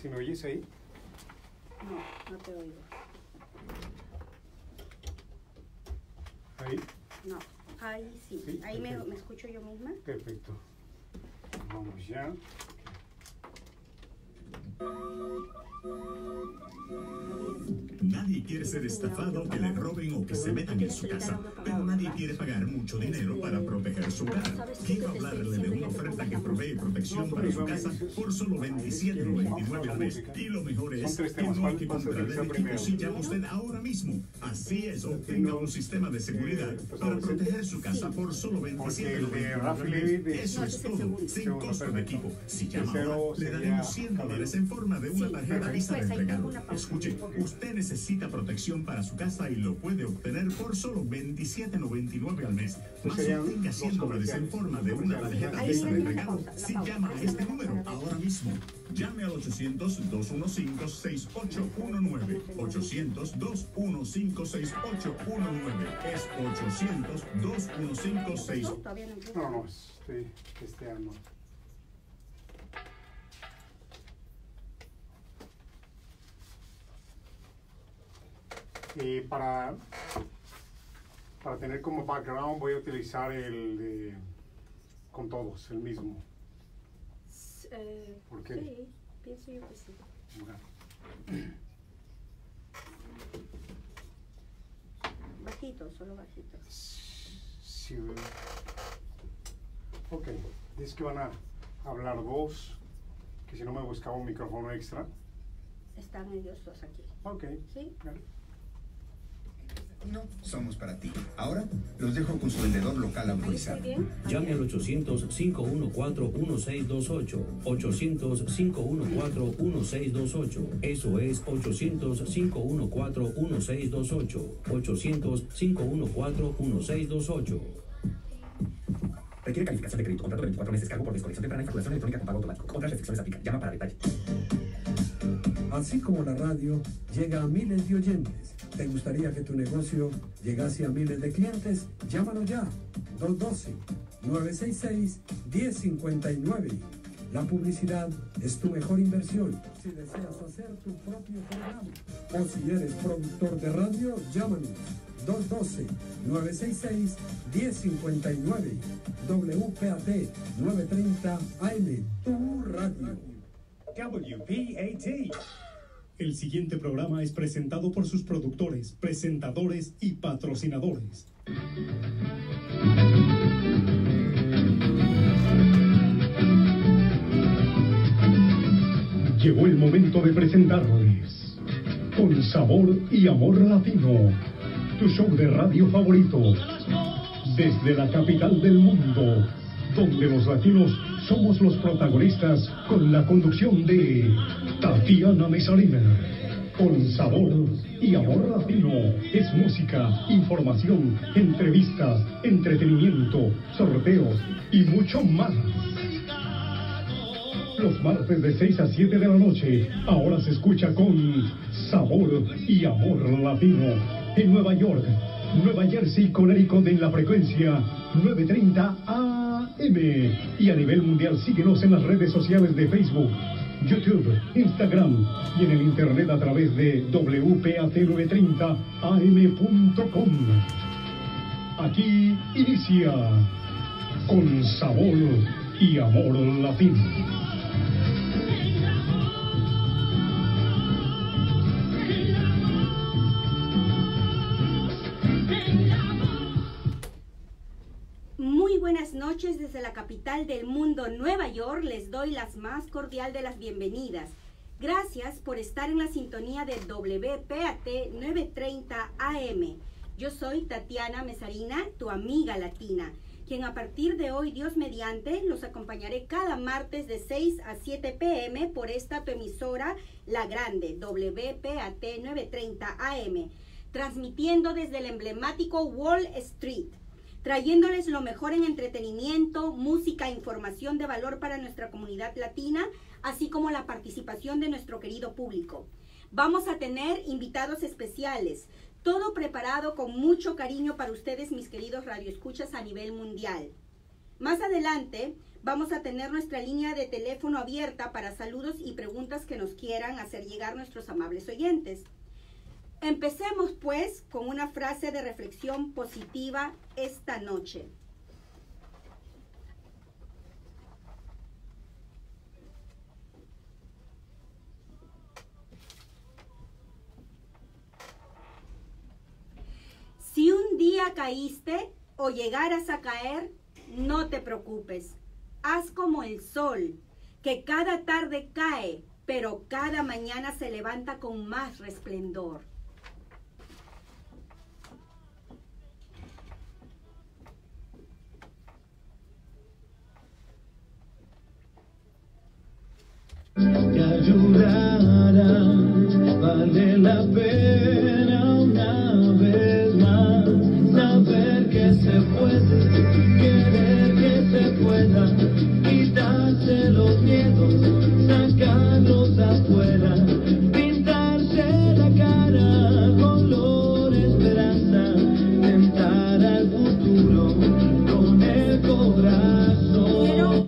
¿Sí me oyes ahí? No, no te oigo. ¿Ahí? No, ahí sí. Sí, Ahí me perfecto. escucho yo misma. Perfecto. Vamos ya. Nadie quiere ser estafado, que le roben o que se metan en su casa, pero nadie quiere pagar mucho dinero para proteger su hogar. Quiero hablarle de una oferta que provee protección para su casa por solo $27.99 al mes. Y lo mejor es que no hay que comprar el equipo si llama usted ahora mismo. Así es, obtenga un sistema de seguridad para proteger su casa por solo $27.99 al mes. Eso es todo, sin costo de equipo. Si llama ahora, le daremos $100 en forma de una tarjeta Visa de regalo. Escuche, usted necesita protección para su casa y lo puede obtener por solo $27.99 al mes. Más obtenga $100 en forma de una tarjeta Visa de regalo si llama a este número ahora mismo. Llame al 800-215-6819. 800-215-6819. Es 800-215-6819. Todavía no empiezo. No, estoy testeando. Y para tener como background voy a utilizar el de con todos, el mismo. ¿Por qué? Sí, pienso yo que sí. Bueno. Bajito, solo bajito. Sí. Ok, dice que van a hablar dos, que si no me buscaba un micrófono extra. Están ellos dos aquí. Ok. ¿Sí? Vale. No, somos para ti. Ahora los dejo con su vendedor local autorizado. ¿Estoy bien? Llame al 800-514-1628. 800-514-1628. Eso es 800-514-1628. 800-514-1628. Requiere calificación de crédito, contrato de 24 meses, cargo por desconexión temprana y facturación electrónica con pago automático. Otras restricciones aplican. Llama para detalles. Así como la radio llega a miles de oyentes, ¿te gustaría que tu negocio llegase a miles de clientes? Llámanos ya, 212-966-1059. La publicidad es tu mejor inversión. Si deseas hacer tu propio programa o si eres productor de radio, llámanos, 212-966-1059. WPAT 930 AM, tu radio. WPAT. El siguiente programa es presentado por sus productores, presentadores y patrocinadores. Llegó el momento de presentarles Con Sabor y Amor Latino, tu show de radio favorito, desde la capital del mundo, donde los latinos somos los protagonistas, con la conducción de Tatiana Mesarina. Con Sabor y Amor Latino es música, información, entrevistas, entretenimiento, sorteos y mucho más. Los martes de 6 a 7 de la noche, ahora se escucha con Sabor y Amor Latino en Nueva York, Nueva Jersey, Connecticut en la frecuencia 930 AM. Y a nivel mundial síguenos en las redes sociales de Facebook, YouTube, Instagram y en el internet a través de WPAT930am.com. Aquí inicia Con Sabor y Amor Latino. Muy buenas noches desde la capital del mundo, Nueva York. Les doy las más cordial de las bienvenidas. Gracias por estar en la sintonía de WPAT 930 AM. Yo soy Tatiana Mesarina, tu amiga latina, quien a partir de hoy, Dios mediante, los acompañaré cada martes de 6 a 7 p.m. por esta tu emisora, La Grande, WPAT 930 AM, transmitiendo desde el emblemático Wall Street, trayéndoles lo mejor en entretenimiento, música e información de valor para nuestra comunidad latina, así como la participación de nuestro querido público. Vamos a tener invitados especiales, todo preparado con mucho cariño para ustedes, mis queridos radioescuchas a nivel mundial. Más adelante Vamos a tener nuestra línea de teléfono abierta para saludos y preguntas que nos quieran hacer llegar nuestros amables oyentes. Empecemos pues con una frase de reflexión positiva esta noche. Si un día caíste o llegaras a caer, no te preocupes. Haz como el sol, que cada tarde cae, pero cada mañana se levanta con más resplendor. Te ayudará, vale la pena una vez más saber que se puede, querer que se pueda, quitarse los miedos, sacarlos afuera, pintarse la cara, color esperanza, tentar al futuro con el corazón.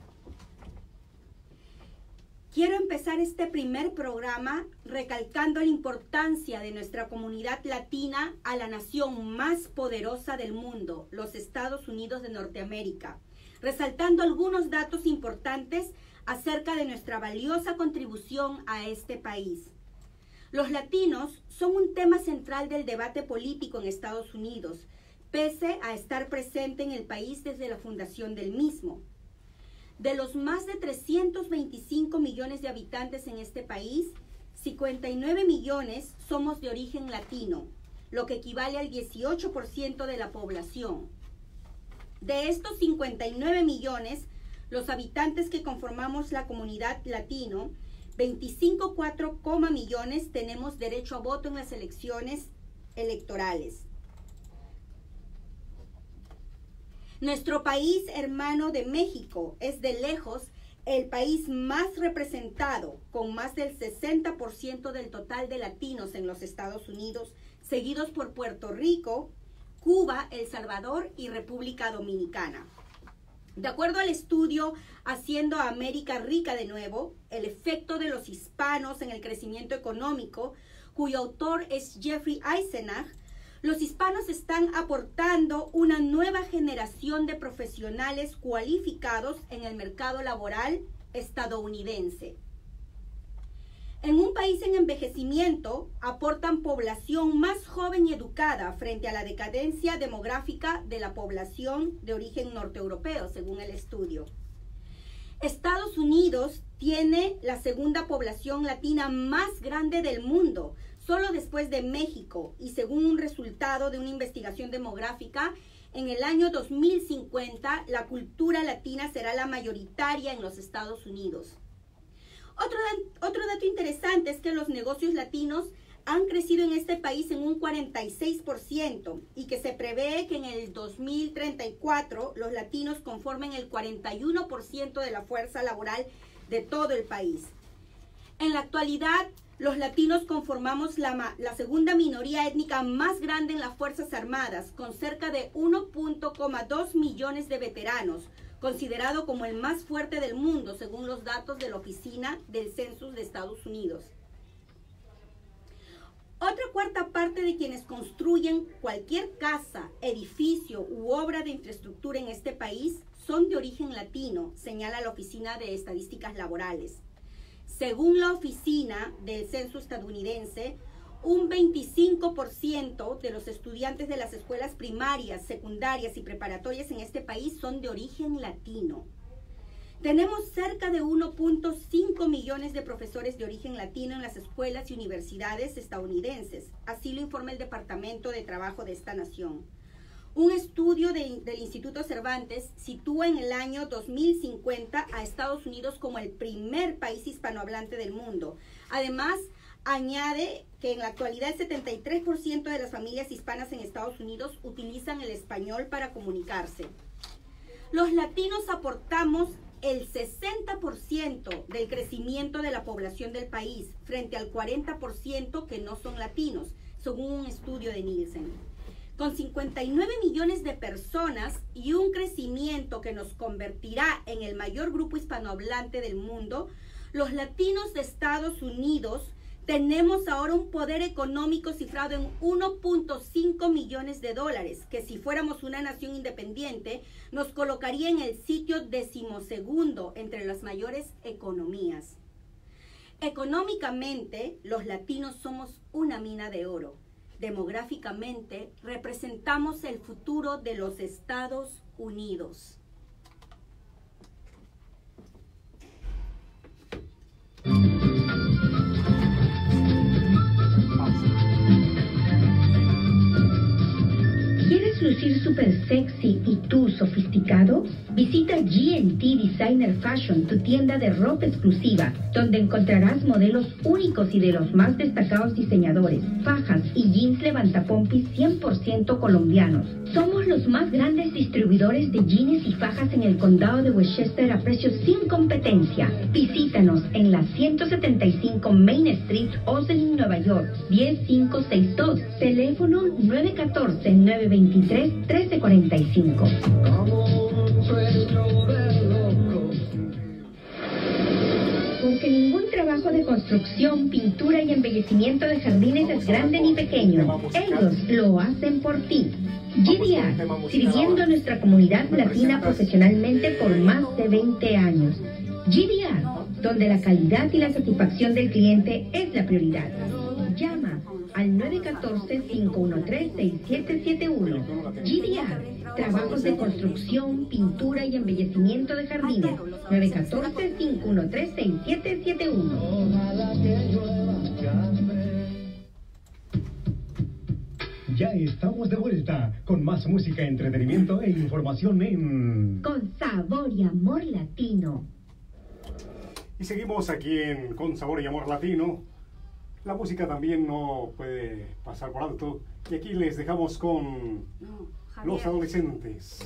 Quiero empezar este primer programa recalcando la importancia de nuestra comunidad latina a la nación más poderosa del mundo, los Estados Unidos de Norteamérica, resaltando algunos datos importantes acerca de nuestra valiosa contribución a este país. Los latinos son un tema central del debate político en Estados Unidos, pese a estar presente en el país desde la fundación del mismo. De los más de 325 millones de habitantes en este país, 59 millones somos de origen latino, lo que equivale al 18% de la población. De estos 59 millones, los habitantes que conformamos la comunidad latino, 25,4 millones tenemos derecho a voto en las elecciones electorales. Nuestro país hermano de México es de lejos el país más representado, con más del 60% del total de latinos en los Estados Unidos, seguidos por Puerto Rico, Cuba, El Salvador y República Dominicana. De acuerdo al estudio Haciendo a América Rica de Nuevo, el efecto de los hispanos en el crecimiento económico, cuyo autor es Jeffrey Eisenach, los hispanos están aportando una nueva generación de profesionales cualificados en el mercado laboral estadounidense. En un país en envejecimiento, aportan población más joven y educada frente a la decadencia demográfica de la población de origen norteeuropeo, según el estudio. Estados Unidos tiene la segunda población latina más grande del mundo, solo después de México, y según un resultado de una investigación demográfica, en el año 2050 la cultura latina será la mayoritaria en los Estados Unidos. Otro dato interesante es que los negocios latinos han crecido en este país en un 46% y que se prevé que en el 2034 los latinos conformen el 41% de la fuerza laboral de todo el país. En la actualidad, los latinos conformamos la segunda minoría étnica más grande en las Fuerzas Armadas, con cerca de 1,2 millones de veteranos, considerado como el más fuerte del mundo, según los datos de la Oficina del Census de Estados Unidos. Otra cuarta parte de quienes construyen cualquier casa, edificio u obra de infraestructura en este país son de origen latino, señala la Oficina de Estadísticas Laborales. Según la Oficina del Censo estadounidense, un 25% de los estudiantes de las escuelas primarias, secundarias y preparatorias en este país son de origen latino. Tenemos cerca de 1,5 millones de profesores de origen latino en las escuelas y universidades estadounidenses, así lo informa el Departamento de Trabajo de esta nación. Un estudio del Instituto Cervantes sitúa en el año 2050 a Estados Unidos como el primer país hispanohablante del mundo. Además, añade que en la actualidad el 73% de las familias hispanas en Estados Unidos utilizan el español para comunicarse. Los latinos aportamos el 60% del crecimiento de la población del país, frente al 40% que no son latinos, según un estudio de Nielsen. Con 59 millones de personas y un crecimiento que nos convertirá en el mayor grupo hispanohablante del mundo, los latinos de Estados Unidos tenemos ahora un poder económico cifrado en 1.5 millones de dólares, que si fuéramos una nación independiente nos colocaría en el sitio 12º entre las mayores economías. Económicamente, los latinos somos una mina de oro. Demográficamente, representamos el futuro de los Estados Unidos. ¿Quieres lucir súper sexy y tú sofisticado? Visita G&T Designer Fashion, tu tienda de ropa exclusiva, donde encontrarás modelos únicos y de los más destacados diseñadores, fajas y jeans levantapompis 100% colombianos. Somos los más grandes distribuidores de jeans y fajas en el condado de Westchester a precios sin competencia. Visítanos en la 175 Main Street, Ossining, Nueva York, 10562, teléfono 914-923-1345. Porque ningún trabajo de construcción, pintura y embellecimiento de jardines es grande ni pequeño. Ellos lo hacen por ti. GDR, sirviendo a nuestra comunidad latina profesionalmente por más de 20 años. GDR, donde la calidad y la satisfacción del cliente es la prioridad. Llama al 914-513-6771. GDR, trabajos de construcción, pintura y embellecimiento de jardines. 914-513-6771. Ya estamos de vuelta con más música, entretenimiento e información en... Con Sabor y Amor Latino. Y seguimos aquí en Con Sabor y Amor Latino. La música también no puede pasar por alto. Y aquí les dejamos con los adolescentes.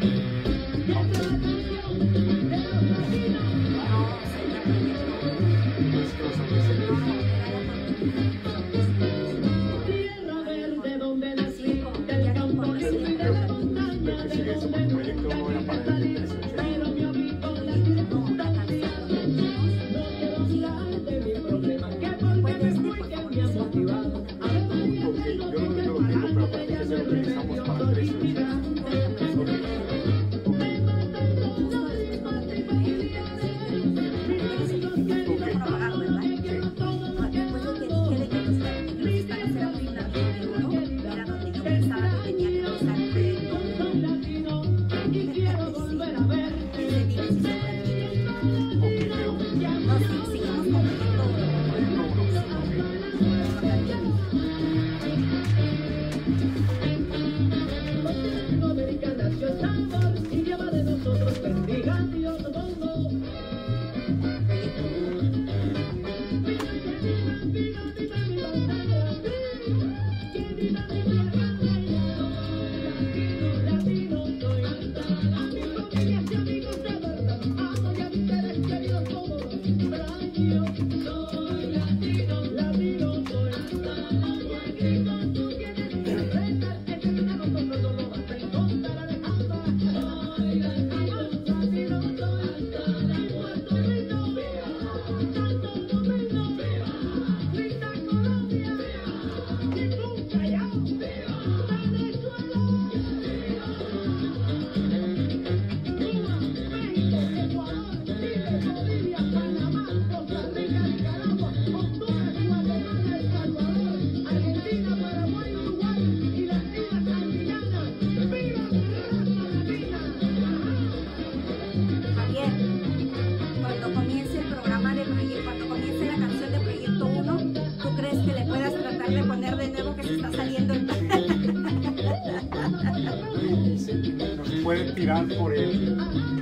Tirar por el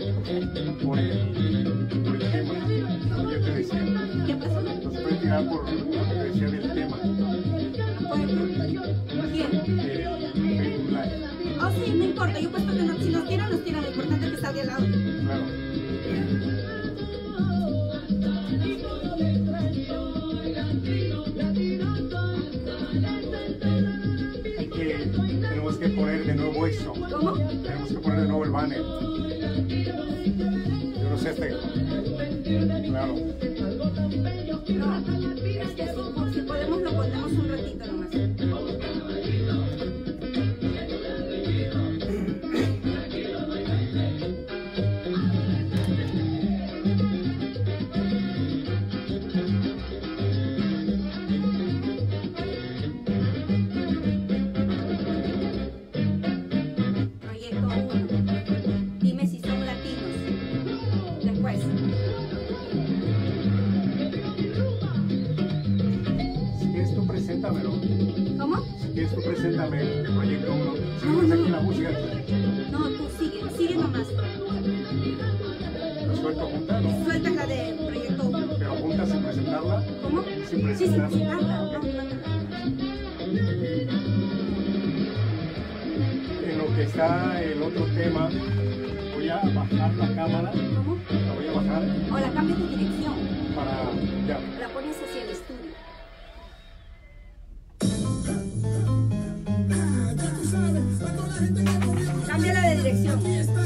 tema. Yo te decía. ¿Qué pasó? Nos puede tirar por lo que te decía del tema. ¿Quién? Oh, sí, no importa. Yo puesto que no, si nos tiran, nos tiran. Lo importante es que salga al lado. Claro. Tenemos que nuevo eso. ¿Cómo? Tenemos que poner de nuevo el banner. Yo no sé Claro. No, si podemos lo ponemos un ratito nomás. Preséntame el proyecto 1. Seguimos aquí la música. No, tú sigue nomás. ¿Lo suelto juntas? ¿No? Sueltas la de proyecto 1. ¿Pero juntas sin presentarla? ¿Cómo? Sin presentarla. Sí, sin presentarla. No. En lo que está el otro tema, voy a bajar la cámara. ¿Cómo? La voy a bajar. O la cambias de dirección. Para. Ya. La pones hacia el estudio. Cámbiala de dirección.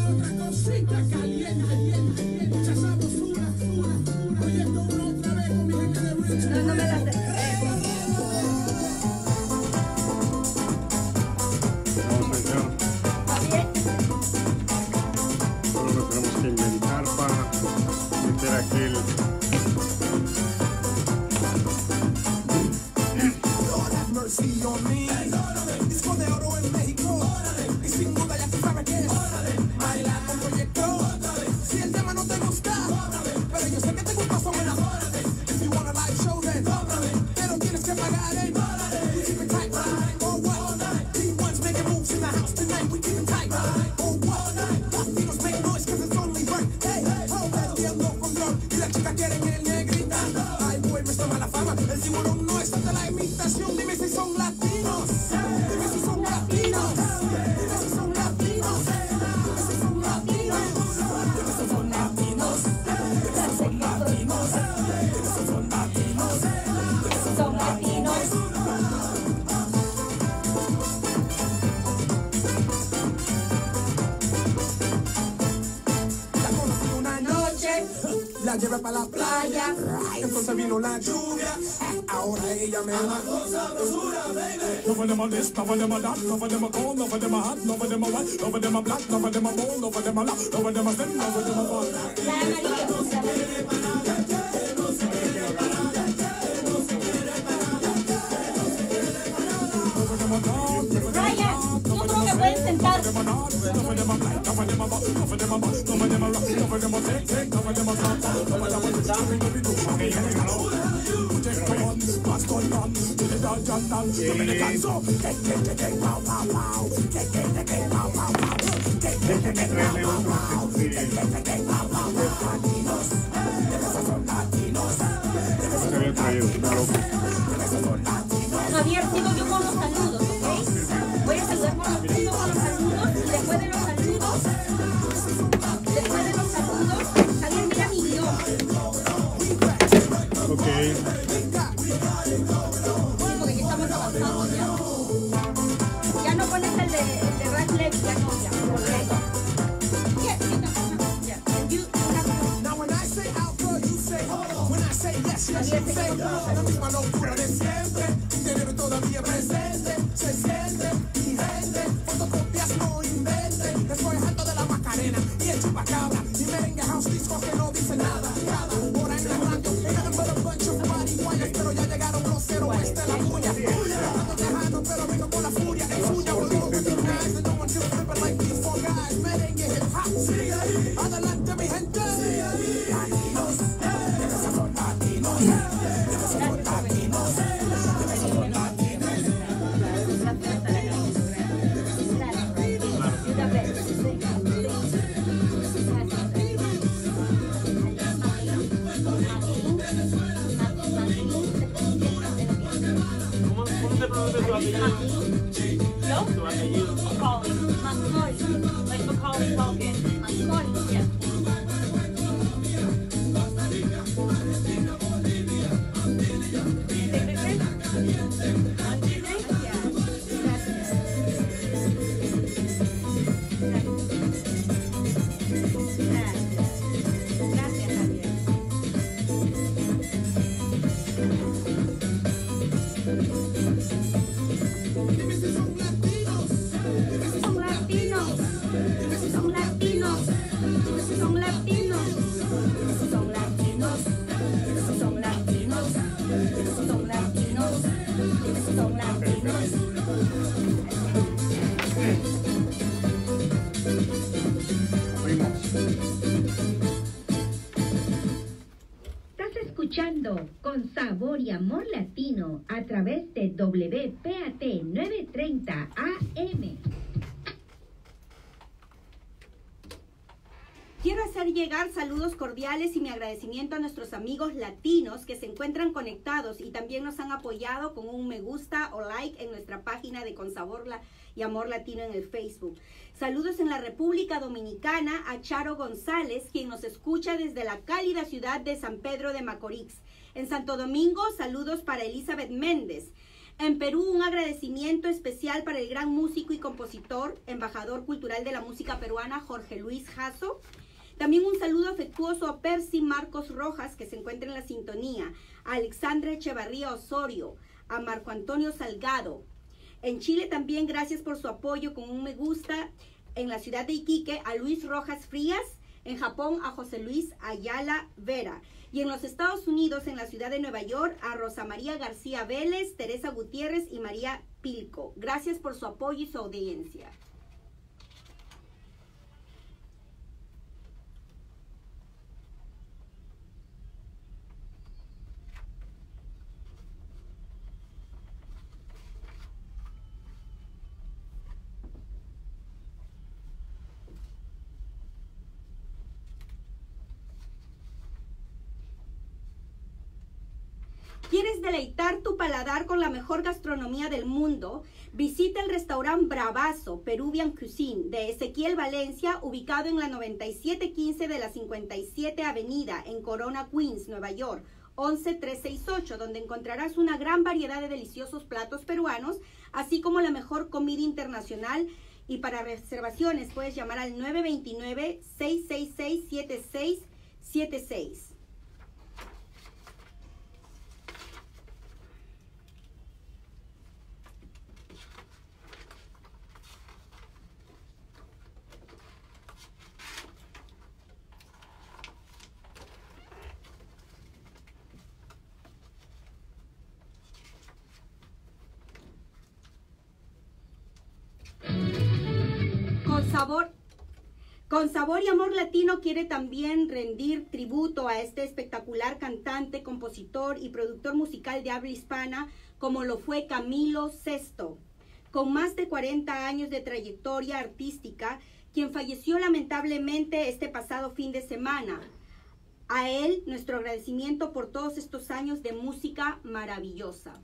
No me las Vamos a entrar. ¿Está bien? Solo lo tenemos que inventar para meter aquel. Disco de oro en México. Y sin duda ya tú sabes que es bailar con proyecto. Si el tema no te gusta, pero yo sé que te gusta son buenas. If you wanna live show then, pero tienes que pagar en. We keep it tight, oh what? D1's making moves in the house tonight. We keep it tight, oh what? Latinos make noise cause it's only right. Hey, oh, perdiendo control. Y las chicas quieren el negrita. Ay, boy, me toma la fama. El tiburón no es de la imitación. Dime si son latinos. Dime si son latinos. Dime si son latinos. Dime si son latinos. Dime si son latinos. Dime si son latinos. Dime si son latinos. Dime si son latinos. La conocí una noche, la llevé para la playa, entonces vino la lluvia, ahora ella me ama con sabrosura, baby. None of them are this, none of them are that, none of them are cold, none of them are hot, none of them are white, none of them are black, none of them are bold, none of them are loud, none of them are thin, none of them are fun. Ryan, yo creo que pueden sentarse. Javier, sigo yo con los saludos, ¿ok? Voy a saludar con los saludos y después de los saludos, Javier, mira mi guión. Ok. Porque ya estamos avanzando ya. Ya no pones el de Radcliffe, ya no, ya. Now when I say out, girl, you say when I say yes, yes, you say la misma locura de siempre, dinero todavía presente, se siente, mi gente, fotocopias no inventen, estoy harto de la Macarena y el chupacabra, y merengue house disco que no dice nada, cada hora en la radio, nothing but a bunch of marihuanas, pero ya llegaron los héroes de la puya, ando tejano, pero vengo con la furia, es suya, boludo, with these guys, and no one feels flipping like these four guys, merengue hip hop, sigue ahí, adelante mi gente, sigue ahí, latinos, esos son latinos, esos son latinos, esos son latinos. ¿Cómo se pronuncia tu apellido? ¿Yo? Tu apellido. Macaulay. Macaulay. Like Macaulay Culkin. Macaulay, yeah. con sabor y amor latino a través de WPAT 930 AM. Quiero hacer llegar saludos cordiales y mi agradecimiento a nuestros amigos latinos que se encuentran conectados y también nos han apoyado con un me gusta o like en nuestra página de Con Sabor y Amor Latino en el Facebook. Saludos en la República Dominicana a Charo González, quien nos escucha desde la cálida ciudad de San Pedro de Macorís. En Santo Domingo, saludos para Elizabeth Méndez. En Perú, un agradecimiento especial para el gran músico y compositor, embajador cultural de la música peruana, Jorge Luis Jasso. También un saludo afectuoso a Percy Marcos Rojas, que se encuentra en la sintonía, a Alexandra Echevarría Osorio, a Marco Antonio Salgado. En Chile también gracias por su apoyo con un me gusta en la ciudad de Iquique a Luis Rojas Frías, en Japón a José Luis Ayala Vera y en los Estados Unidos en la ciudad de Nueva York a Rosa María García Vélez, Teresa Gutiérrez y María Pilco. Gracias por su apoyo y su audiencia. ¿Quieres deleitar tu paladar con la mejor gastronomía del mundo? Visita el restaurante Bravazo Peruvian Cuisine de Ezequiel Valencia, ubicado en la 9715 de la 57 Avenida en Corona, Queens, Nueva York, 11368, donde encontrarás una gran variedad de deliciosos platos peruanos, así como la mejor comida internacional. Y para reservaciones puedes llamar al 929-666-7676. Con Sabor y Amor Latino quiere también rendir tributo a este espectacular cantante, compositor y productor musical de habla hispana, como lo fue Camilo Sesto, con más de 40 años de trayectoria artística, quien falleció lamentablemente este pasado fin de semana. A él, nuestro agradecimiento por todos estos años de música maravillosa.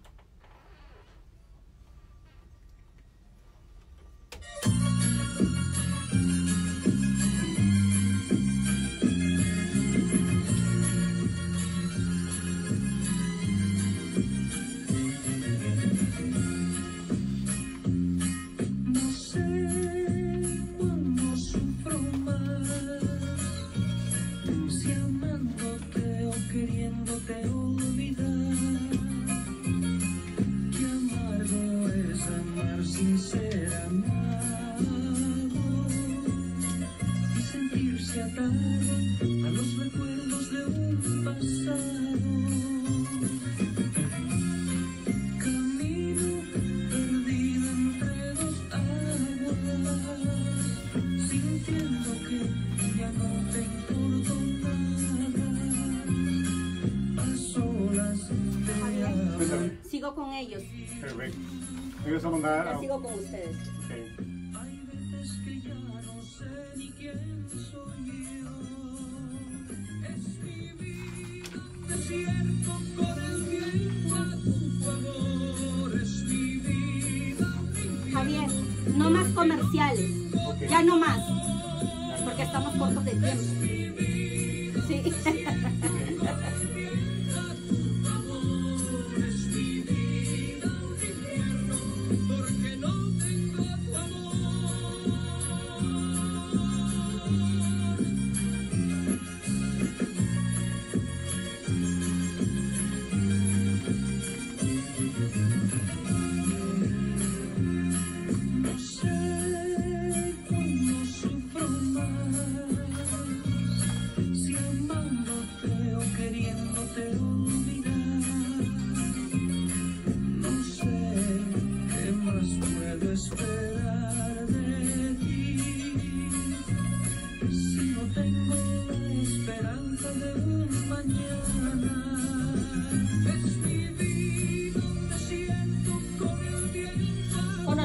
Sigo con ellos. Perfecto. Me vas a mandar. Ya sigo con ustedes. Okay. Hay veces que ya no sé ni quién soy yo. Es mi vida un desierto con el viento a tu favor. Es mi vida. Javier, no más comerciales. Okay. Ya no más. Porque estamos cortos de tiempo. Sí.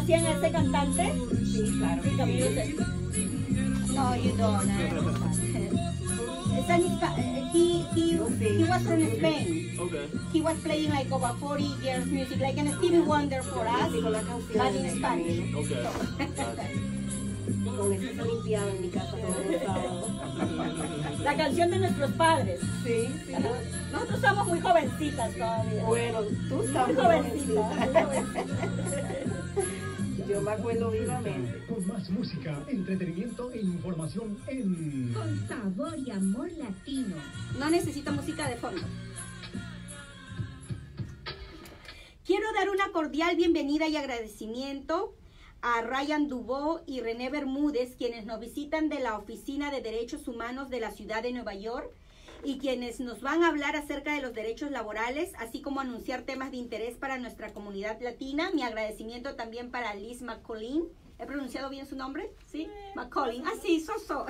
conocían a ese cantante? Sí, claro. Sí, Camilo VI. No, you don't. He was from Spain. Okay. He was playing like over 40 years music, like an Stevie Wonder for us, but in Spanish. Okay. Con eso se limpiaba en mi casa todos los sábados. La canción de nuestros padres. Sí, sí. Nosotros somos muy jovencitas todavía. Bueno, tú estás muy jovencita. Yo me acuerdo vivamente. Con más música, entretenimiento e información en... Con sabor y amor latino. No necesito música de fondo. Quiero dar una cordial bienvenida y agradecimiento a Ryan Dubó y René Bermúdez, quienes nos visitan de la Oficina de Derechos Humanos de la Ciudad de Nueva York y quienes nos van a hablar acerca de los derechos laborales, así como anunciar temas de interés para nuestra comunidad latina. Mi agradecimiento también para Liz McCollin. ¿He pronunciado bien su nombre? ¿Sí? McCollin. Ah, sí, so.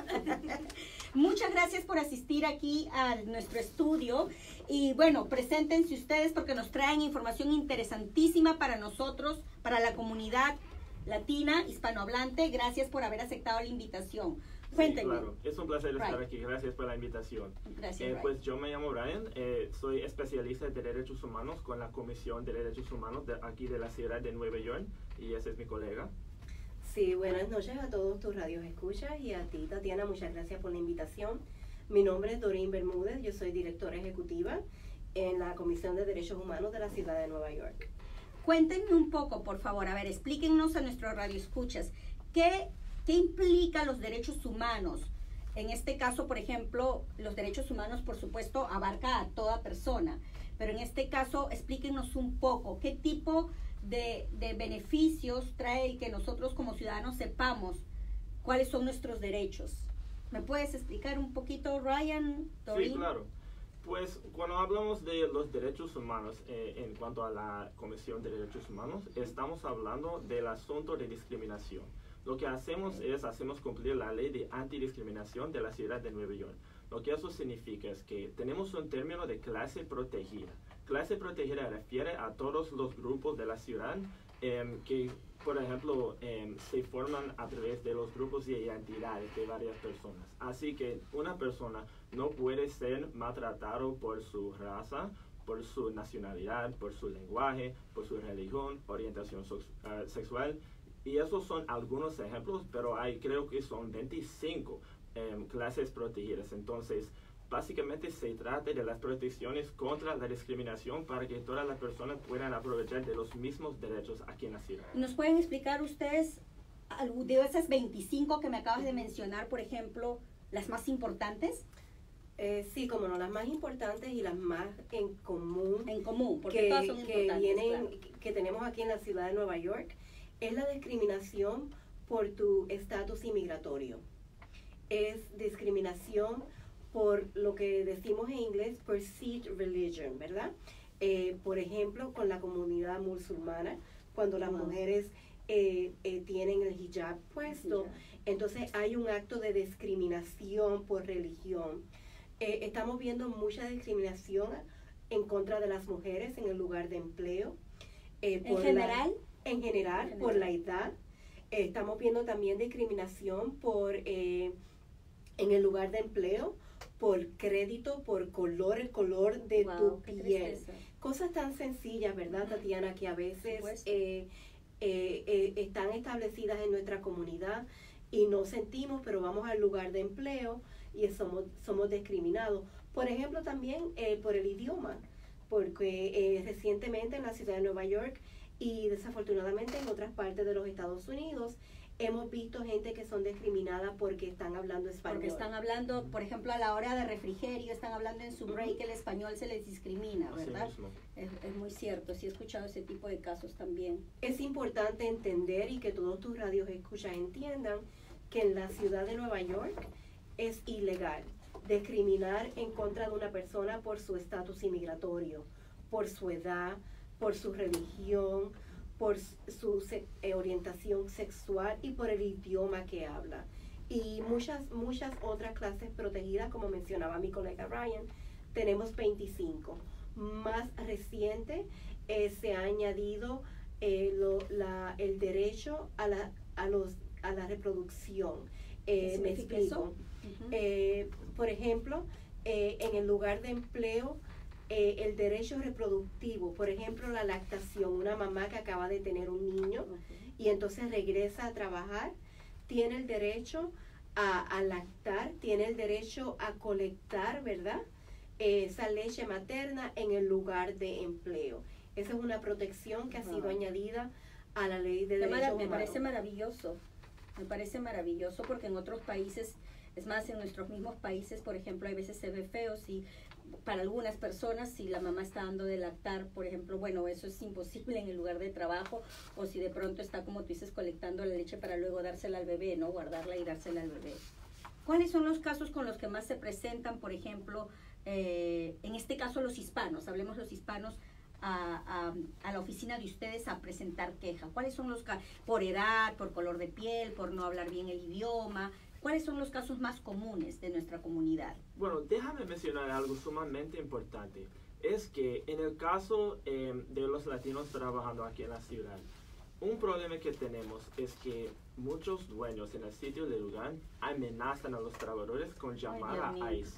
Muchas gracias por asistir aquí a nuestro estudio. Y bueno, preséntense ustedes porque nos traen información interesantísima para nosotros, para la comunidad latina, hispanohablante. Gracias por haber aceptado la invitación. Cuéntenme. Sí, claro, es un placer estar aquí. Gracias por la invitación. Gracias, pues yo me llamo Ryan, soy especialista de derechos humanos con la Comisión de Derechos Humanos aquí de la ciudad de Nueva York, y ese es mi colega. Sí, buenas noches a todos tus radios escuchas y a ti, Tatiana, muchas gracias por la invitación. Mi nombre es Doreen Bermúdez, yo soy directora ejecutiva en la Comisión de Derechos Humanos de la ciudad de Nueva York. Cuéntenme un poco, por favor, a ver, explíquenos a nuestros radioescuchas, ¿qué implica los derechos humanos? En este caso, por ejemplo, los derechos humanos, por supuesto, abarca a toda persona, pero en este caso, explíquenos un poco, ¿qué tipo de beneficios trae el que nosotros como ciudadanos sepamos cuáles son nuestros derechos? ¿Me puedes explicar un poquito, Ryan? Sí, claro. Pues cuando hablamos de los derechos humanos en cuanto a la Comisión de Derechos Humanos, estamos hablando del asunto de discriminación. Lo que hacemos es cumplir la ley de antidiscriminación de la ciudad de Nueva York. Lo que eso significa es que tenemos un término de clase protegida. Clase protegida refiere a todos los grupos de la ciudad que, por ejemplo, se forman a través de los grupos y identidades de varias personas. Así que una persona no puede ser maltratado por su raza, por su nacionalidad, por su lenguaje, por su religión, orientación sexual. Y esos son algunos ejemplos, pero creo que son 25 clases protegidas. Entonces, básicamente se trata de las protecciones contra la discriminación para que todas las personas puedan aprovechar de los mismos derechos aquí en la ciudad. ¿Nos pueden explicar ustedes de esas 25 que me acabas de mencionar, por ejemplo, las más importantes? Sí, como no, las más importantes y las más en común. En común, porque todas son importantes, claro. Que tenemos aquí en la ciudad de Nueva York, es la discriminación por tu estatus inmigratorio. Es discriminación por lo que decimos en inglés perceived religion, ¿verdad? Por ejemplo, con la comunidad musulmana, cuando las mujeres tienen el hijab puesto, entonces hay un acto de discriminación por religión. Estamos viendo mucha discriminación en contra de las mujeres en el lugar de empleo. ¿En general? En general, por la edad. Estamos viendo también discriminación en el lugar de empleo, por crédito, por color, el color de tu piel. Cosas tan sencillas, ¿verdad, Tatiana? Que a veces están establecidas en nuestra comunidad y no sentimos, pero vamos al lugar de empleo y somos discriminados. Por ejemplo, también por el idioma, porque recientemente en la ciudad de Nueva York y desafortunadamente en otras partes de los Estados Unidos, hemos visto gente que son discriminadas porque están hablando español. Porque están hablando, por ejemplo, a la hora de refrigerio, están hablando en su break, el español se les discrimina, ¿verdad? Es muy cierto, sí he escuchado ese tipo de casos también. Es importante entender y que todos tus radios escuchas entiendan que en la ciudad de Nueva York es ilegal discriminar en contra de una persona por su estatus inmigratorio, por su edad, por su religión, por su orientación sexual y por el idioma que habla. Y muchas otras clases protegidas, como mencionaba mi colega Ryan, tenemos 25. Más reciente se ha añadido el derecho a la reproducción. Me explico. Por ejemplo, en el lugar de empleo, el derecho reproductivo, por ejemplo, la lactación, una mamá que acaba de tener un niño y entonces regresa a trabajar, tiene el derecho a lactar, tiene el derecho a colectar, ¿verdad? Esa leche materna en el lugar de empleo. Esa es una protección que ha sido añadida a la ley de derechos humanos. Me parece maravilloso. Me parece maravilloso porque en otros países, es más, en nuestros mismos países, por ejemplo, hay veces se ve feo si para algunas personas, si la mamá está dando de lactar, por ejemplo, bueno, eso es imposible en el lugar de trabajo, o si de pronto está, como tú dices, colectando la leche para luego dársela al bebé, ¿no? Guardarla y dársela al bebé. ¿Cuáles son los casos con los que más se presentan, por ejemplo, en este caso los hispanos? Hablemos los hispanos. A la oficina de ustedes a presentar queja. ¿Cuáles son los casos? Por edad, por color de piel, por no hablar bien el idioma. ¿Cuáles son los casos más comunes de nuestra comunidad? Bueno, déjame mencionar algo sumamente importante. Es que en el caso de los latinos trabajando aquí en la ciudad, un problema que tenemos es que muchos dueños en el sitio del lugar amenazan a los trabajadores con llamar a ICE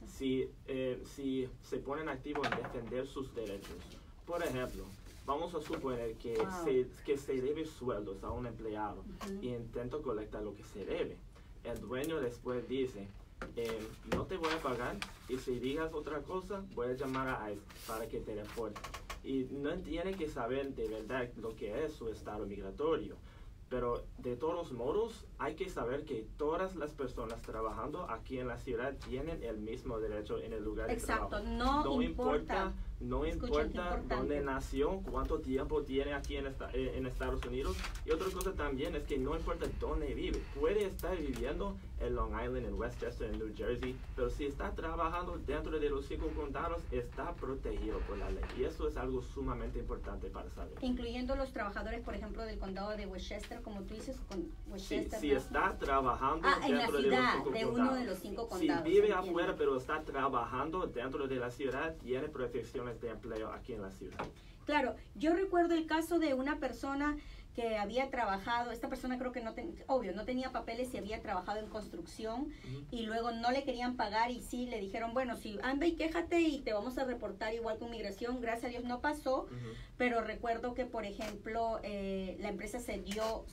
si se ponen activos en defender sus derechos. Por ejemplo, vamos a suponer que, se debe sueldos a un empleado y intento colectar lo que se debe. El dueño después dice, no te voy a pagar y si digas otra cosa, voy a llamar a ICE para que te reporte. Y no tiene que saber de verdad lo que es su estado migratorio. Pero de todos modos, hay que saber que todas las personas trabajando aquí en la ciudad tienen el mismo derecho en el lugar de trabajo. No importa dónde nació, cuánto tiempo tiene aquí en Estados Unidos. Y otra cosa también es que no importa dónde vive. Puede estar viviendo en Long Island, en Westchester, en New Jersey, pero si está trabajando dentro de los 5 condados, está protegido por la ley. Y eso es algo sumamente importante para saber. Incluyendo los trabajadores, por ejemplo, del condado de Westchester, como tú dices, con Westchester. Si está trabajando dentro de los 5 condados. Uno de los 5 condados. Si vive afuera, pero está trabajando dentro de la ciudad, tiene protecciones de empleo aquí en la ciudad. Claro, yo recuerdo el caso de una persona que había trabajado, esta persona creo que no tenía papeles y había trabajado en construcción y luego no le querían pagar y sí le dijeron, bueno, si anda y quéjate y te vamos a reportar igual con migración. Gracias a Dios no pasó, pero recuerdo que, por ejemplo, la empresa se dio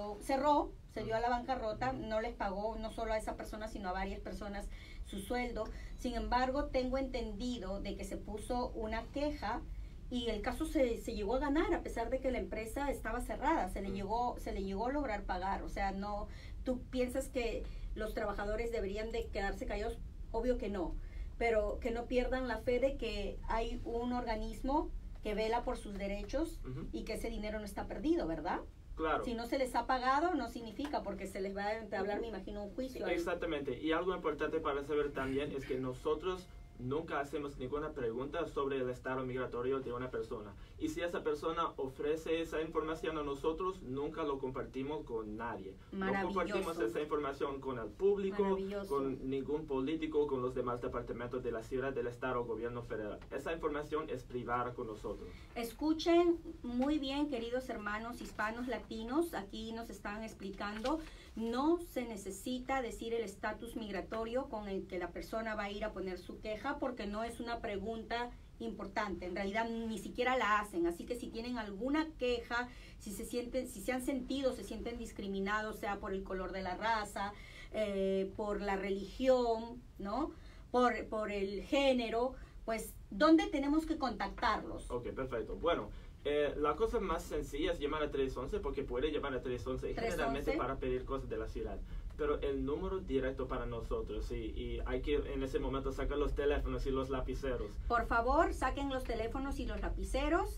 a la bancarrota, no les pagó no solo a esa persona sino a varias personas su sueldo. Sin embargo, tengo entendido de que se puso una queja y el caso se llegó a ganar a pesar de que la empresa estaba cerrada, se le llegó a lograr pagar. O sea, no, tú piensas que los trabajadores deberían de quedarse callados, obvio que no, pero que no pierdan la fe de que hay un organismo que vela por sus derechos y que ese dinero no está perdido, ¿verdad? Claro. Si no se les ha pagado, no significa, porque se les va a entablar, me imagino, un juicio. Exactamente. Y algo importante para saber también es que nosotros nunca hacemos ninguna pregunta sobre el estado migratorio de una persona. Y si esa persona ofrece esa información a nosotros, nunca lo compartimos con nadie. No compartimos esa información con el público, con ningún político, con los demás departamentos de la ciudad, del estado o gobierno federal. Esa información es privada con nosotros. Escuchen muy bien, queridos hermanos hispanos, latinos, aquí nos están explicando. No se necesita decir el estatus migratorio con el que la persona va a ir a poner su queja, porque no es una pregunta importante. En realidad ni siquiera la hacen. Así que si tienen alguna queja, si se sienten discriminados, sea por el color de la raza, por la religión, ¿no? Por el género, pues, ¿dónde tenemos que contactarlos? Ok, perfecto. Bueno, la cosa más sencilla es llamar a 311, porque puede llamar a 311 generalmente para pedir cosas de la ciudad. Pero el número directo para nosotros, y hay que en ese momento sacar los teléfonos y los lapiceros. Por favor, saquen los teléfonos y los lapiceros.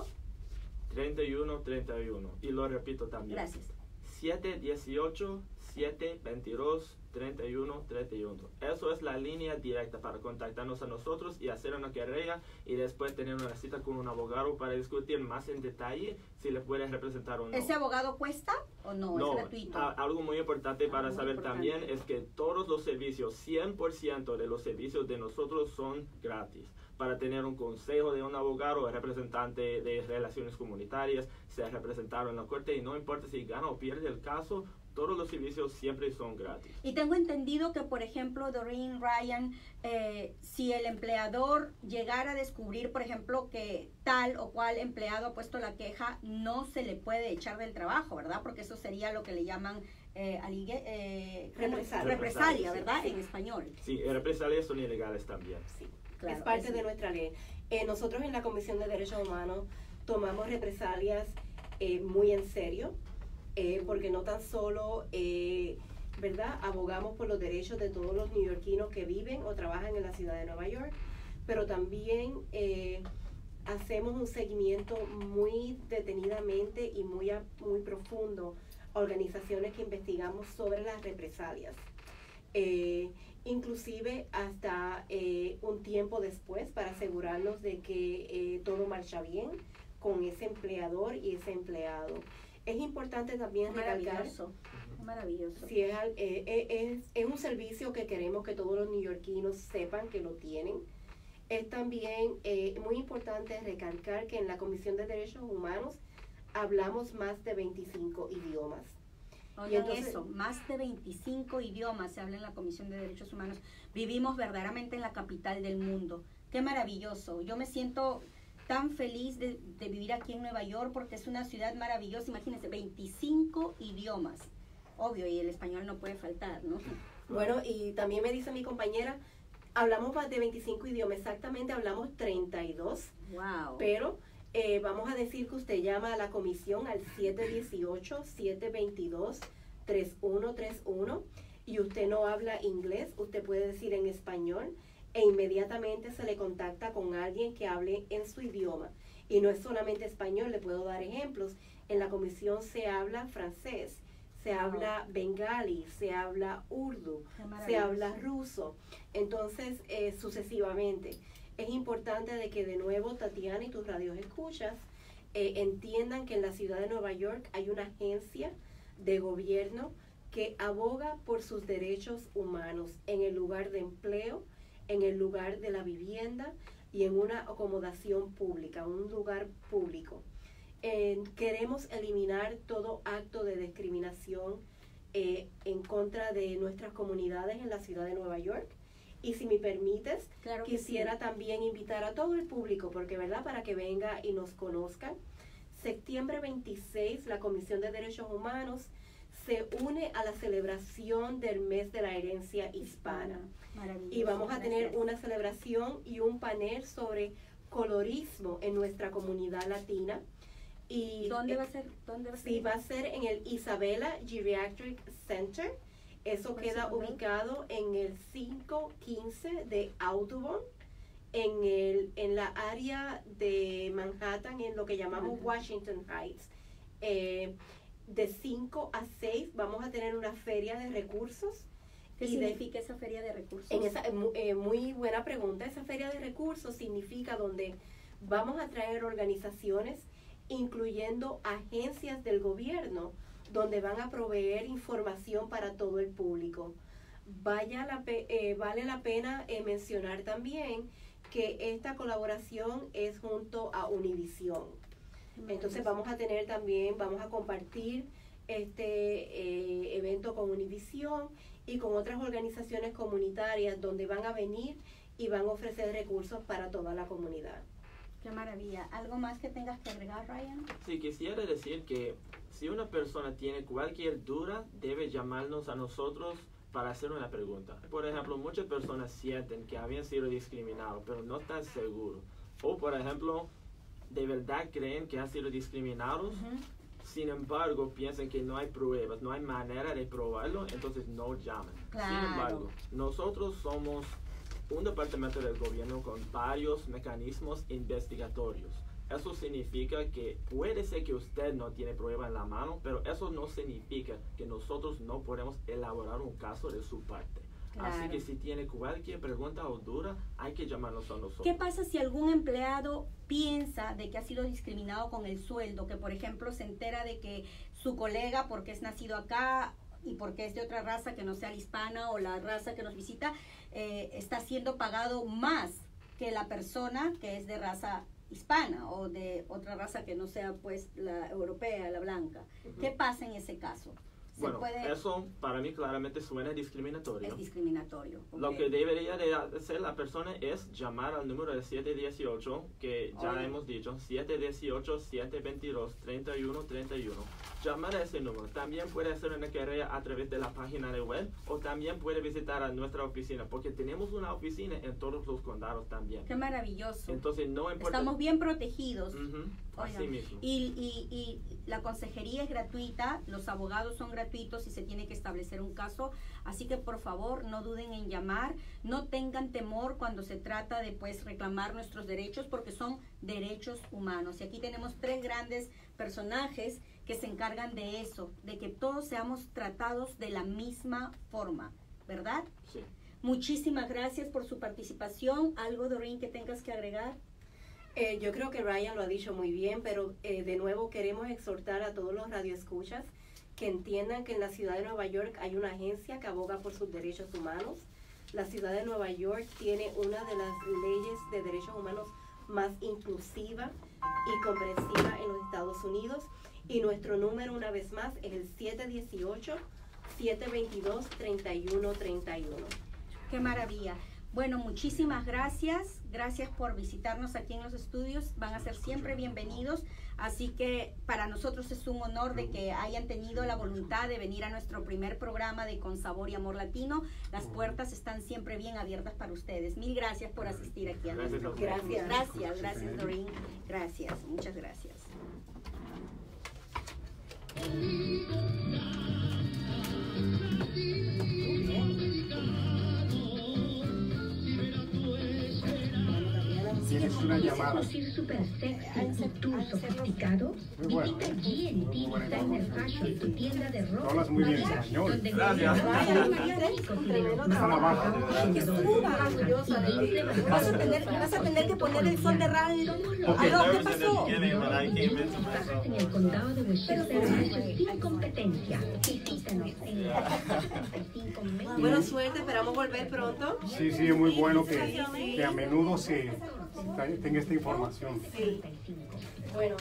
718-722-3131. Y lo repito también. Gracias. 718-722-3131. 722-3131. Eso es la línea directa para contactarnos a nosotros y hacer una querella y después tener una cita con un abogado para discutir más en detalle si le puede representar o no. ¿Ese abogado cuesta o no? No, ¿Es gratuito? Algo muy importante para muy saber importante. también es que todos los servicios, 100% de los servicios de nosotros son gratis. Para tener un consejo de un abogado, representante de relaciones comunitarias, sea representado en la corte, y no importa si gana o pierde el caso, todos los servicios siempre son gratis. Y tengo entendido que, por ejemplo, Doreen, Ryan, si el empleador llegara a descubrir, por ejemplo, que tal o cual empleado ha puesto la queja, no se le puede echar del trabajo, ¿verdad? Porque eso sería lo que le llaman represalia, ¿verdad? Sí. En español. Sí, represalias son ilegales también. Sí, Claro, es parte eso. de nuestra ley. Nosotros en la Comisión de Derechos Humanos tomamos represalias muy en serio, porque no tan solo, ¿verdad?, abogamos por los derechos de todos los neoyorquinos que viven o trabajan en la ciudad de Nueva York, pero también hacemos un seguimiento muy detenidamente y muy profundo a organizaciones que investigamos sobre las represalias. Inclusive hasta un tiempo después, para asegurarnos de que todo marcha bien con ese empleador y ese empleado. Es importante también recalcar, Maravilloso, maravilloso. si es un servicio que queremos que todos los neoyorquinos sepan que lo tienen. Es también muy importante recalcar que en la Comisión de Derechos Humanos hablamos más de 25 idiomas. Oigan eso, más de 25 idiomas se habla en la Comisión de Derechos Humanos. Vivimos verdaderamente en la capital del mundo. Qué maravilloso. Yo me siento tan feliz de vivir aquí en Nueva York porque es una ciudad maravillosa. Imagínense, 25 idiomas. Obvio, y el español no puede faltar, ¿no? Bueno, y también me dice mi compañera, hablamos más de 25 idiomas, exactamente hablamos 32. Wow. Pero vamos a decir que usted llama a la comisión al 718-722-3131 y usted no habla inglés, usted puede decir en español e inmediatamente se le contacta con alguien que hable en su idioma. Y no es solamente español, le puedo dar ejemplos. En la comisión se habla francés, se habla bengalí, se habla urdu, se habla ruso. Entonces, sucesivamente. Es importante de que de nuevo Tatiana y tus radios escuchas entiendan que en la ciudad de Nueva York hay una agencia de gobierno que aboga por sus derechos humanos en el lugar de empleo, en el lugar de la vivienda y en una acomodación pública, un lugar público. Queremos eliminar todo acto de discriminación en contra de nuestras comunidades en la ciudad de Nueva York. Y si me permites, claro que quisiera sí. también invitar a todo el público, porque verdad, para que venga y nos conozcan. Septiembre 26, la Comisión de Derechos Humanos se une a la celebración del mes de la herencia hispana. Y vamos a tener una celebración y un panel sobre colorismo en nuestra comunidad latina. Y ¿Dónde va a ser? Sí, va a ser en el Isabella Geriatric Center. Eso queda ubicado en el 515 de Audubon, en la área de Manhattan, en lo que llamamos Washington Heights. De 5 a 6 vamos a tener una feria de recursos. ¿Qué significa esa feria de recursos? Muy buena pregunta. Esa feria de recursos significa donde vamos a traer organizaciones, incluyendo agencias del gobierno, donde van a proveer información para todo el público. Vale la pena mencionar también que esta colaboración es junto a Univision. Entonces vamos a compartir este evento con Univision y con otras organizaciones comunitarias donde van a venir y van a ofrecer recursos para toda la comunidad. Qué maravilla. ¿Algo más que tengas que agregar, Ryan? Sí, quisiera decir que si una persona tiene cualquier duda, debe llamarnos a nosotros para hacer una pregunta. Por ejemplo, muchas personas sienten que habían sido discriminados, pero no están seguros. O, por ejemplo, de verdad creen que han sido discriminados, sin embargo, piensan que no hay pruebas, no hay manera de probarlo, entonces no llaman. Claro. Sin embargo, nosotros somos un departamento del gobierno con varios mecanismos investigatorios. eso significa que puede ser que usted no tiene prueba en la mano, pero eso no significa que nosotros no podemos elaborar un caso de su parte. Claro. Así que si tiene cualquier pregunta o duda, hay que llamarnos a nosotros. ¿Qué pasa si algún empleado piensa de que ha sido discriminado con el sueldo? Que, por ejemplo, se entera de que su colega, porque es nacido acá y porque es de otra raza que no sea la hispana o la raza que nos visita, está siendo pagado más que la persona que es de raza hispana o de otra raza que no sea pues la europea, la blanca. ¿Qué pasa en ese caso? Bueno, eso para mí claramente suena discriminatorio. Es discriminatorio. Okay. Lo que debería de hacer la persona es llamar al número de 718, que ya hemos dicho, 718-722-3131. Llamar a ese número. También puede hacer una querella a través de la página de web o también puede visitar a nuestra oficina, porque tenemos una oficina en todos los condados también. Qué maravilloso. Entonces no importa. Estamos bien protegidos. Así mismo. Y la consejería es gratuita, los abogados son gratuitos y se tiene que establecer un caso, así que por favor no duden en llamar, no tengan temor cuando se trata de pues reclamar nuestros derechos, porque son derechos humanos. Y aquí tenemos 3 grandes personajes que se encargan de eso, de que todos seamos tratados de la misma forma, ¿verdad? Sí. Muchísimas gracias por su participación. ¿Algo, Doreen, que tengas que agregar? Yo creo que Ryan lo ha dicho muy bien, pero de nuevo queremos exhortar a todos los radioescuchas que entiendan que en la ciudad de Nueva York hay una agencia que aboga por sus derechos humanos. La ciudad de Nueva York tiene una de las leyes de derechos humanos más inclusiva y comprensiva en los Estados Unidos. Y nuestro número, una vez más, es el 718-722-3131. ¡Qué maravilla! Bueno, muchísimas gracias. Gracias por visitarnos aquí en los estudios. Van a ser siempre bienvenidos. Así que para nosotros es un honor de que hayan tenido la voluntad de venir a nuestro primer programa de Con Sabor y Amor Latino. Las puertas están siempre bien abiertas para ustedes. Mil gracias por asistir aquí a nuestro programa. Gracias, Doreen. Gracias, muchas gracias. Tienes una llamada. lucir super sexy y tú sofisticado? Visita GNT Designer Fashion, tu tienda de ropa. Hablas muy bien español. Gracias. Vas a tener que poner el sol de radio. Aló, ¿qué pasó? En el condado de Westchester, precios sin competencia. Visítanos en Buena suerte, esperamos volver pronto. Sí, sí, es muy bueno que a menudo se tenga esta información. Sí. Bueno.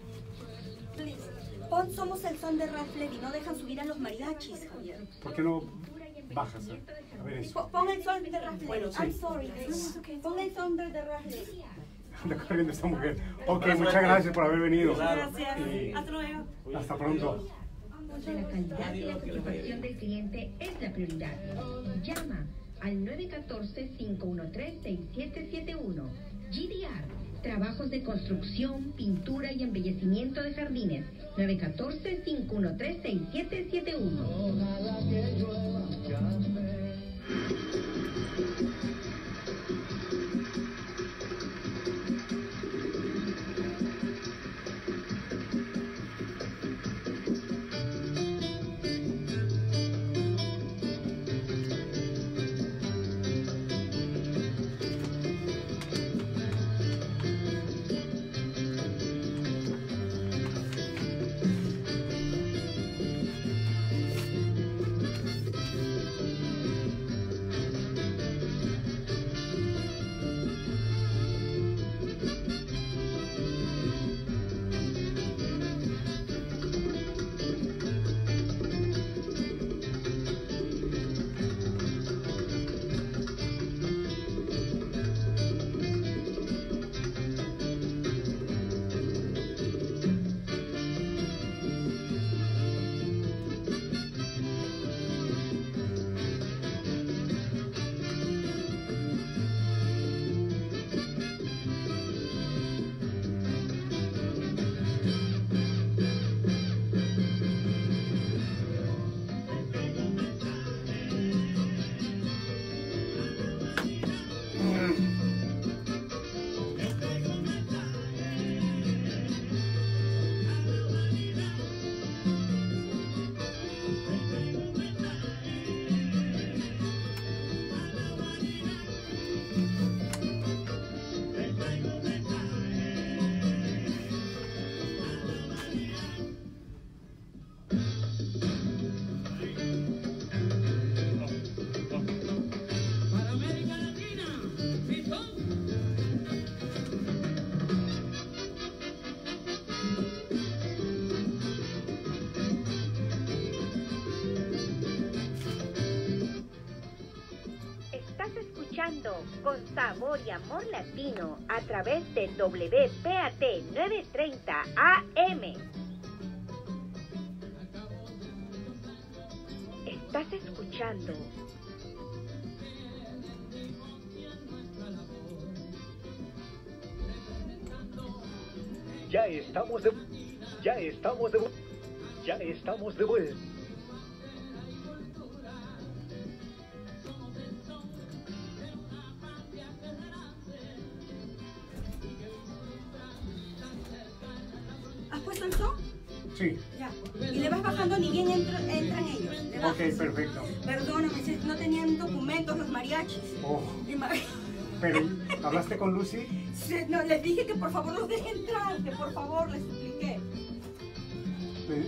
Pon Somos el Son de Rafle y no dejan subir a los mariachis, Javier. ¿Por qué no bajas? A ver eso. Pon el son de Rafle. Bueno, I'm sorry. Pon el son de Rafle. Anda corriendo esta mujer. Ok, muchas gracias por haber venido. Gracias. Y Hasta luego. hasta pronto. La calidad y la satisfacción del cliente es la prioridad. Llama al 914-513-6771. GDR, trabajos de construcción, pintura y embellecimiento de jardines. 914-513-6771. Con Sabor y Amor Latino a través de WPAT 930 AM. Estás escuchando Ya estamos de vuelta. ¿Has puesto el son? Sí. Ya. Y le vas bajando ni bien entran ellos. Le bajas. Ok, perfecto. Perdóname, si no tenían documentos los mariachis. Oh. Pero, ¿hablaste con Lucy? Sí, no, les dije que por favor los dejen entrar, que por favor, les supliqué. Sí.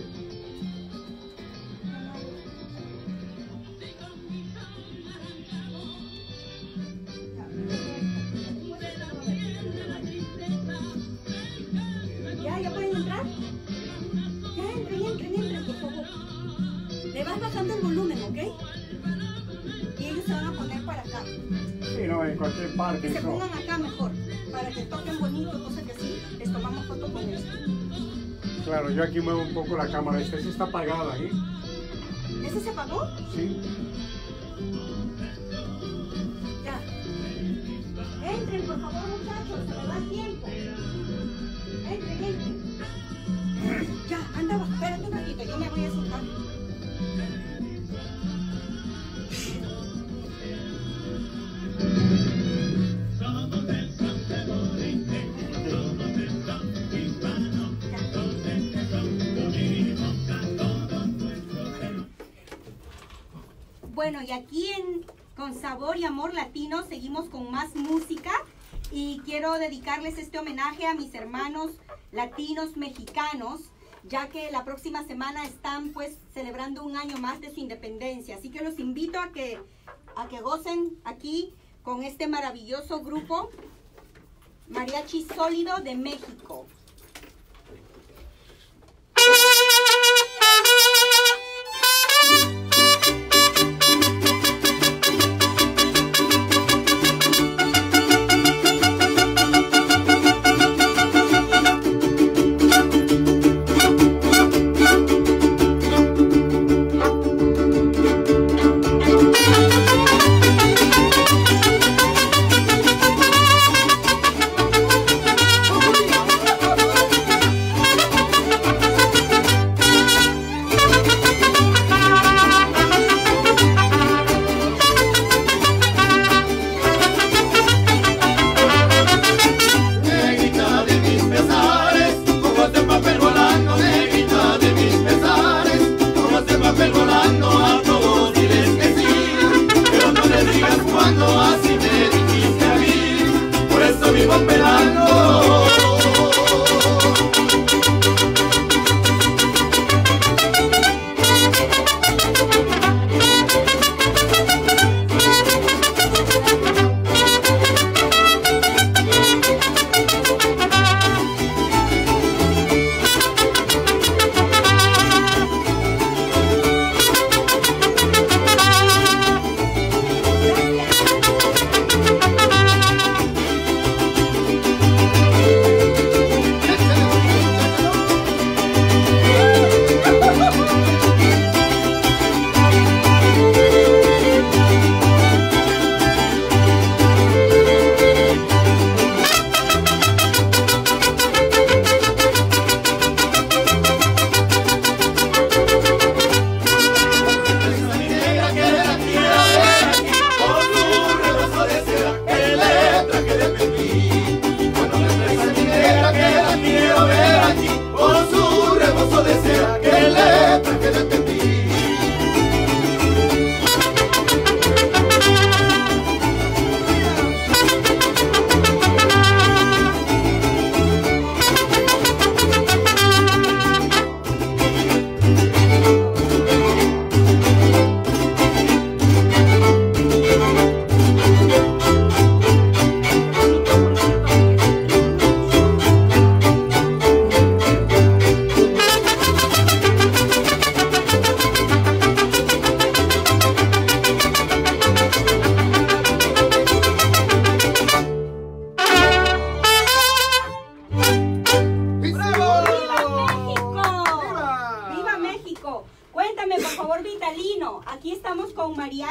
¿Ya pueden entrar? Ya, entren, por favor. Le vas bajando el volumen, ¿ok? Y ellos se van a poner para acá. Sí, no, en cualquier parte. Que se pongan acá mejor, para que toquen bonito, cosas que así, les tomamos foto con esto. Claro, yo aquí muevo un poco la cámara, esta está apagada ahí. ¿Ese se apagó? Sí. Ya. Entren, por favor, muchachos, se me da tiempo. Entren. Ya, anda, espérate un ratito, yo me voy a sentar. Bueno, y aquí con Sabor y Amor Latino seguimos con más música y quiero dedicarles este homenaje a mis hermanos latinos mexicanos, ya que la próxima semana están pues celebrando un año más de su independencia. Así que los invito a que gocen aquí con este maravilloso grupo Mariachi Sólido de México.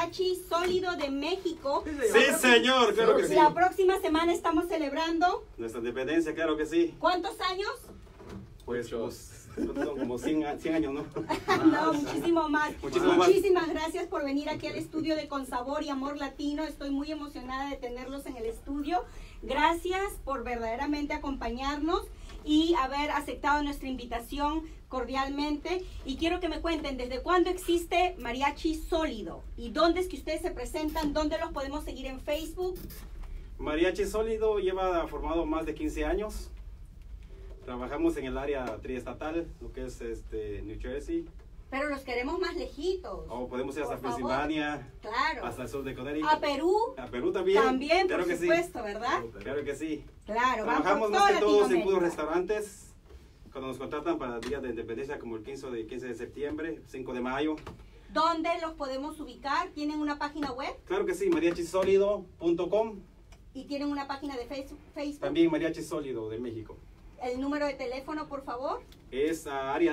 Mariachi Sólido de México. Sí, señor, claro que sí. La próxima semana estamos celebrando. Nuestra independencia, claro que sí. ¿Cuántos años? Pues como 100 años, ¿no? No, muchísimo más. Muchísimas gracias por venir aquí al estudio de Con Sabor y Amor Latino. Estoy muy emocionada de tenerlos en el estudio. Gracias por verdaderamente acompañarnos y haber aceptado nuestra invitación cordialmente. Y quiero que me cuenten desde cuándo existe Mariachi Sólido y dónde es que ustedes se presentan, dónde los podemos seguir en Facebook. Mariachi Sólido lleva formado más de 15 años. Trabajamos en el área triestatal, lo que es New Jersey. Pero los queremos más lejitos. O podemos ir hasta Pensilvania, claro, hasta el sur de Connecticut. A Perú. A Perú también. También, claro por que supuesto, sí. ¿Verdad? Claro que sí. Claro, trabajamos más que todos en puros restaurantes. Cuando nos contratan para el Día de Independencia, como el 15 de septiembre, 5 de mayo. ¿Dónde los podemos ubicar? ¿Tienen una página web? Claro que sí, mariachisolido.com. ¿Y tienen una página de Facebook? También Mariachi Sólido de México. ¿El número de teléfono, por favor? Es área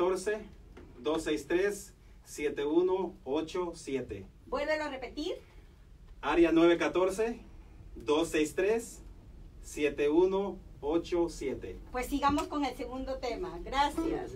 914-263-7187. Vuélvelo a repetir. Área 914-263-7187. Pues sigamos con el segundo tema. Gracias.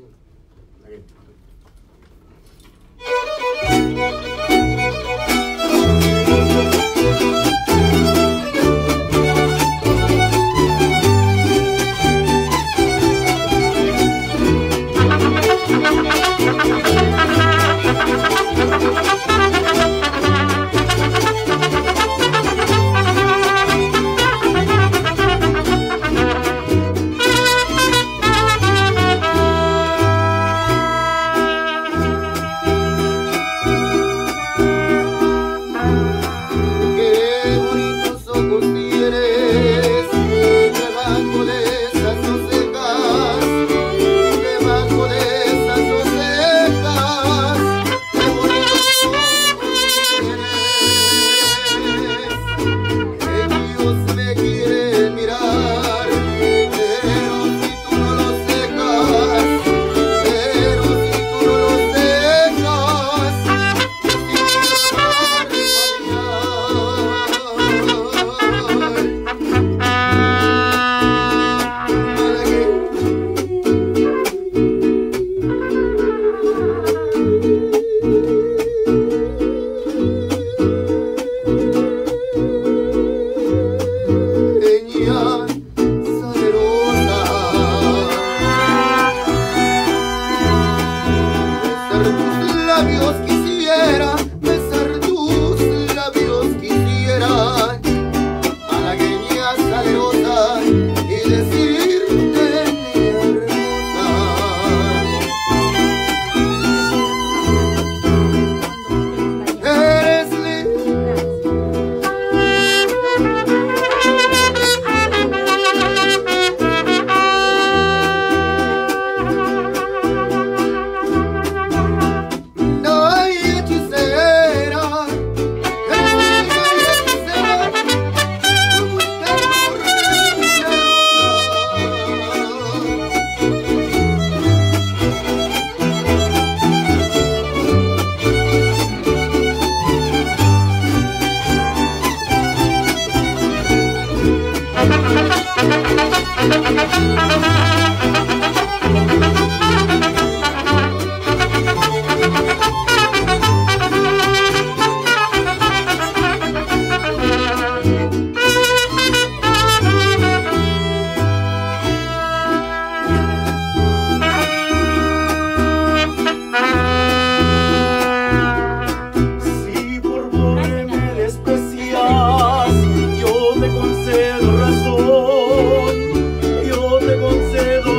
Yo te concedo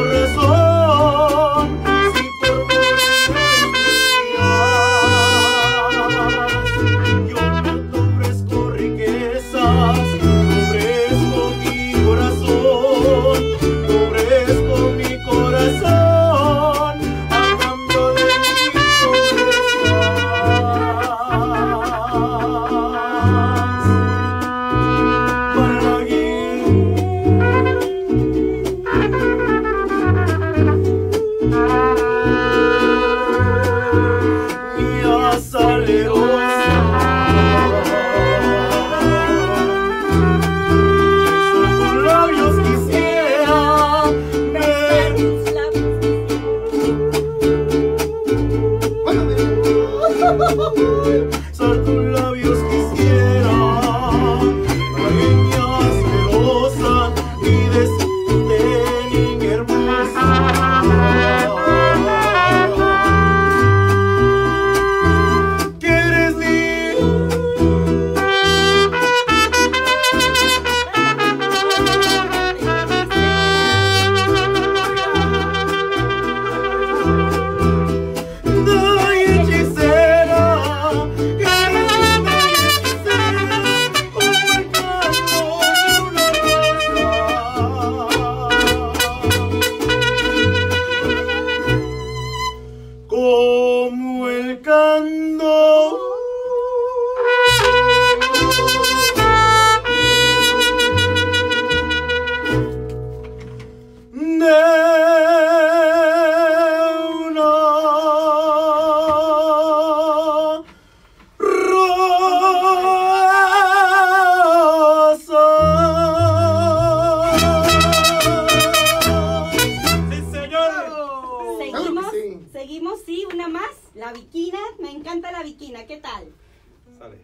La Viquina, me encanta la Viquina, ¿qué tal? Sale.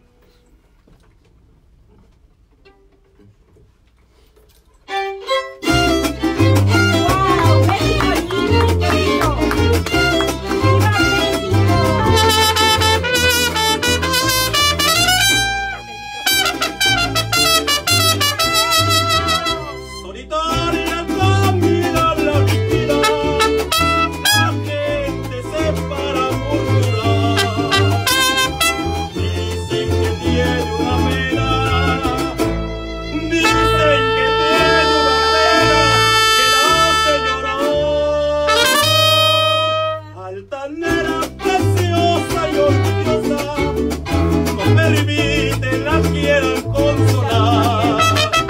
¡Wow! ¡México lindo y querido! ¡Viva México! Solitaria camina la Viquina, la gente se para a murmurar. Dicen que tiene una pena, dicen que tiene una pena que la hace llorar. Altanera, preciosa y orgullosa, no permite la quieran consolar.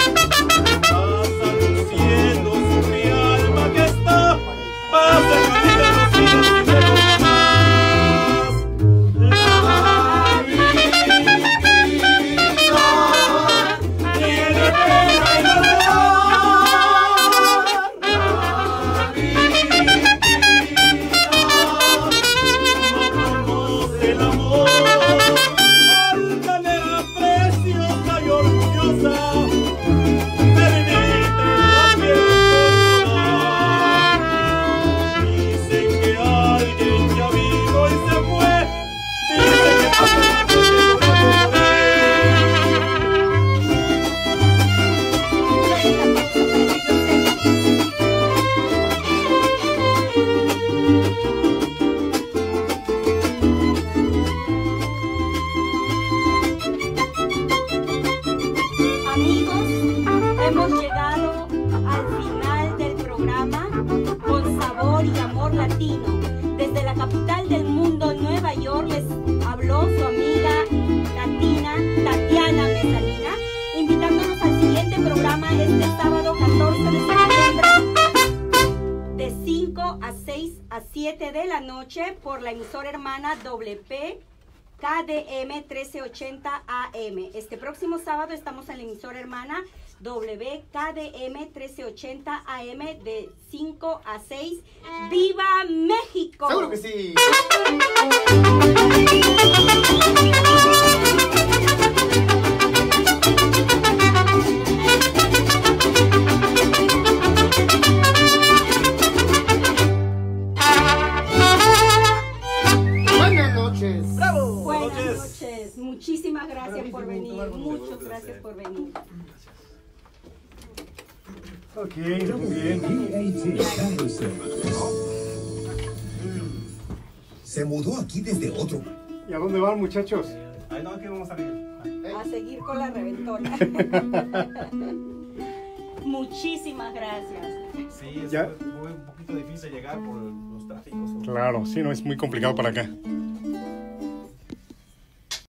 Desde la capital del mundo, Nueva York, les habló su amiga latina Tatiana Mezzanina, invitándonos al siguiente programa este sábado 14 de septiembre de 5 a 6 a 7 de la noche por la emisora hermana WP KDM 1380 AM. Este próximo sábado estamos en la emisora hermana WKDM 1380 AM de 5 a 6. ¡Viva México! ¡Seguro que sí! Buenas noches. ¡Bravo! Buenas noches. Muchísimas gracias por venir. Muchas gracias por venir. Ok, muy bien. Se mudó aquí desde otro. ¿Y a dónde van, muchachos? Ahí no, aquí vamos a ir. A seguir con la reventona. Muchísimas gracias. Sí, ¿Ya? fue un poquito difícil llegar por los tráficos. Claro, sí, no es muy complicado para acá.